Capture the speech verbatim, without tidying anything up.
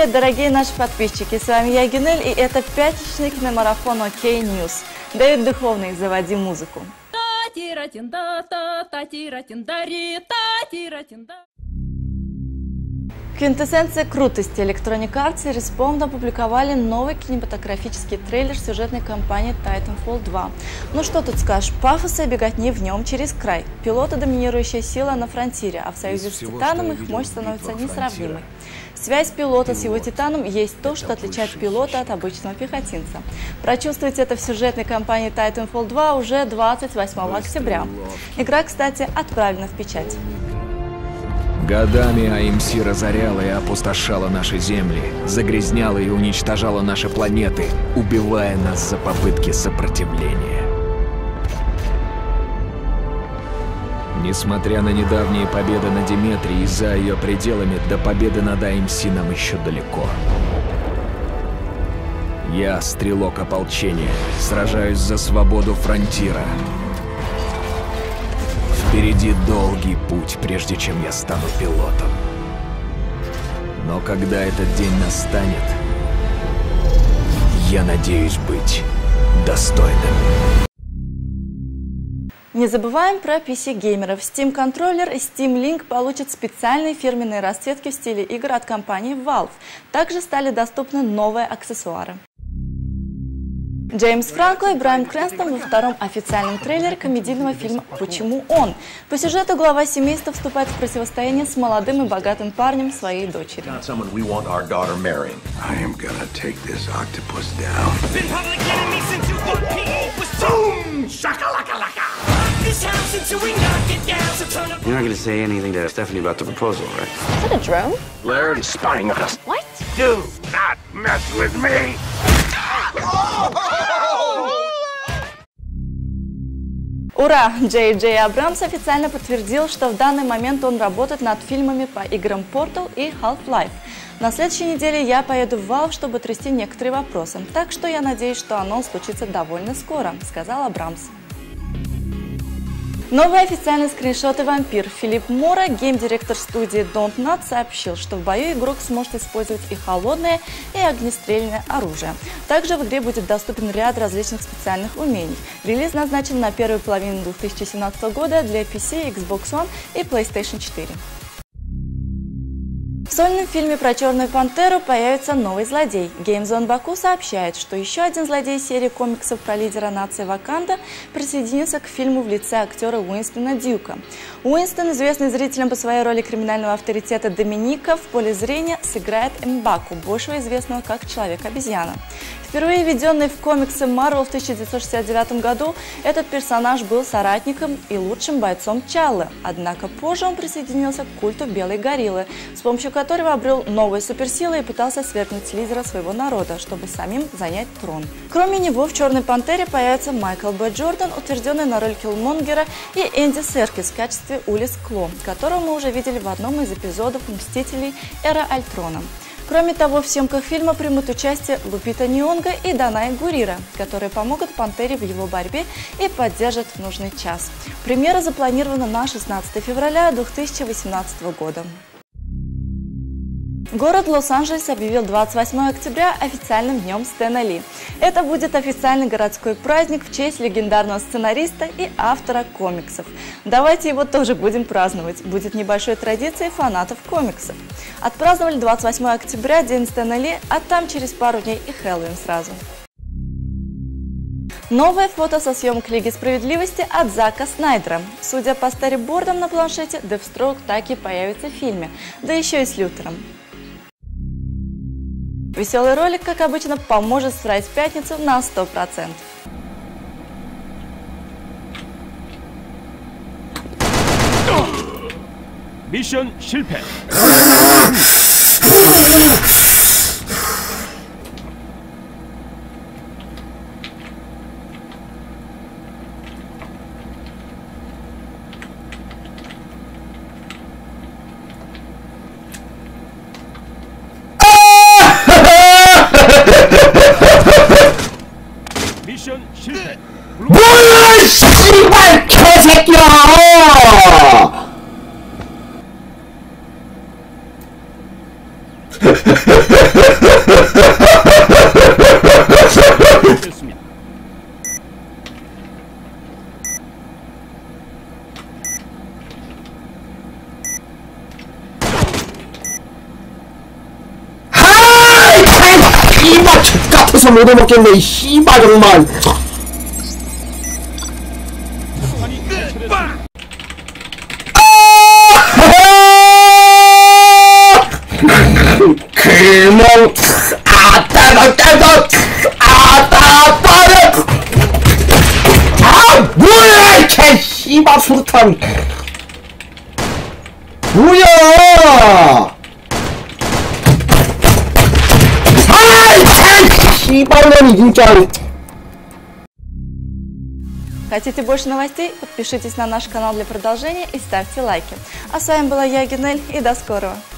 привет, дорогие наши подписчики! С вами я, Гюнель, и это пятничный киномарафон ОК Ньюс. Дэвид Духовный, заводи музыку. Квинтэссенция крутости Electronic Arts и Respawn опубликовали новый кинематографический трейлер сюжетной кампании Titanfall два. Ну что тут скажешь, пафоса и беготни в нем через край. Пилоты – доминирующая сила на фронтире, а в союзе с Титаном их мощь становится несравнимой. Связь пилота с его Титаном есть то, что отличает пилота от обычного пехотинца. Прочувствуйте это в сюжетной кампании Titanfall два уже двадцать восьмого октября. Игра, кстати, отправлена в печать. Годами эй эм си разоряла и опустошала наши земли, загрязняла и уничтожала наши планеты, убивая нас за попытки сопротивления. Несмотря на недавние победы на Диметрии и за ее пределами, до победы над эй эм си нам еще далеко. Я, стрелок ополчения, сражаюсь за свободу фронтира. Впереди долгий путь, прежде чем я стану пилотом. Но когда этот день настанет, я надеюсь быть достойным. Не забываем про пи си-геймеров. Steam контроллер и Steam Link получат специальные фирменные расцветки в стиле игр от компании Valve. Также стали доступны новые аксессуары. Джеймс Франко и Брайан Крэнстон во втором официальном трейлере комедийного фильма «Почему он?». По сюжету глава семейства вступает в противостояние с молодым и богатым парнем своей дочери. You're not going to say anything to Stephanie about the proposal, right? Is that a drone? Larry is spying on us. What? Do not mess with me! Ура! Джей Джей Абрамс официально подтвердил, что в данный момент он работает над фильмами по играм Portal и Half-Life. На следующей неделе я поеду в Valve, чтобы трясти некоторые вопросы, так что я надеюсь, что анонс случится довольно скоро, сказал Абрамс. Новые официальные скриншоты «Вампир». Филипп Мора, гейм-директор студии Don't Nut, сообщил, что в бою игрок сможет использовать и холодное, и огнестрельное оружие. Также в игре будет доступен ряд различных специальных умений. Релиз назначен на первую половину две тысячи семнадцатого года для пи си, Xbox One и PlayStation четыре. В сольном фильме про Черную Пантеру появится новый злодей. GameZone Baku сообщает, что еще один злодей серии комиксов про лидера нации Ваканда присоединился к фильму в лице актера Уинстона Дьюка. Уинстон, известный зрителям по своей роли криминального авторитета Доминика, в поле зрения сыграет Мбаку, большего известного как Человек-обезьяна. Впервые введенный в комиксы Marvel в тысяча девятьсот шестьдесят девятом году, этот персонаж был соратником и лучшим бойцом Чаллы. Однако позже он присоединился к культу Белой Гориллы, с помощью которого обрел новые суперсилы и пытался свергнуть лидера своего народа, чтобы самим занять трон. Кроме него в «Черной Пантере» появится Майкл Б. Джордан, утвержденный на роль Киллмонгера, и Энди Серкис в качестве Улис Кло, которого мы уже видели в одном из эпизодов «Мстителей. Эра Альтрона». Кроме того, в съемках фильма примут участие Лупита Нионго и Данай Гурира, которые помогут Пантере в его борьбе и поддержат в нужный час. Премьера запланирована на шестнадцатое февраля две тысячи восемнадцатого года. Город Лос-Анджелес объявил двадцать восьмого октября официальным днем Стэна Ли. Это будет официальный городской праздник в честь легендарного сценариста и автора комиксов. Давайте его тоже будем праздновать. Будет небольшой традицией фанатов комиксов. Отпраздновали двадцать восьмого октября День Стэна Ли, а там через пару дней и Хэллоуин сразу. Новое фото со съемок Лиги Справедливости от Зака Снайдера. Судя по старибордам на планшете, Дэвстроук так и появится в фильме, да еще и с Лютером. Веселый ролик, как обычно, поможет справить пятницу на сто процентов. 미션 실패. 미션 실패. 뭐야 씨발 개새끼야! 미쳐서 못 해먹겠네 이 씨발 정말. 그놈 아따 따따 아따 빠르. 아 뭐야 이 개 씨발 수류탄 뭐야. 아이 씨발년이 진짜. Хотите больше новостей? Подпишитесь на наш канал для продолжения и ставьте лайки. А с вами была я, Генель, и до скорого!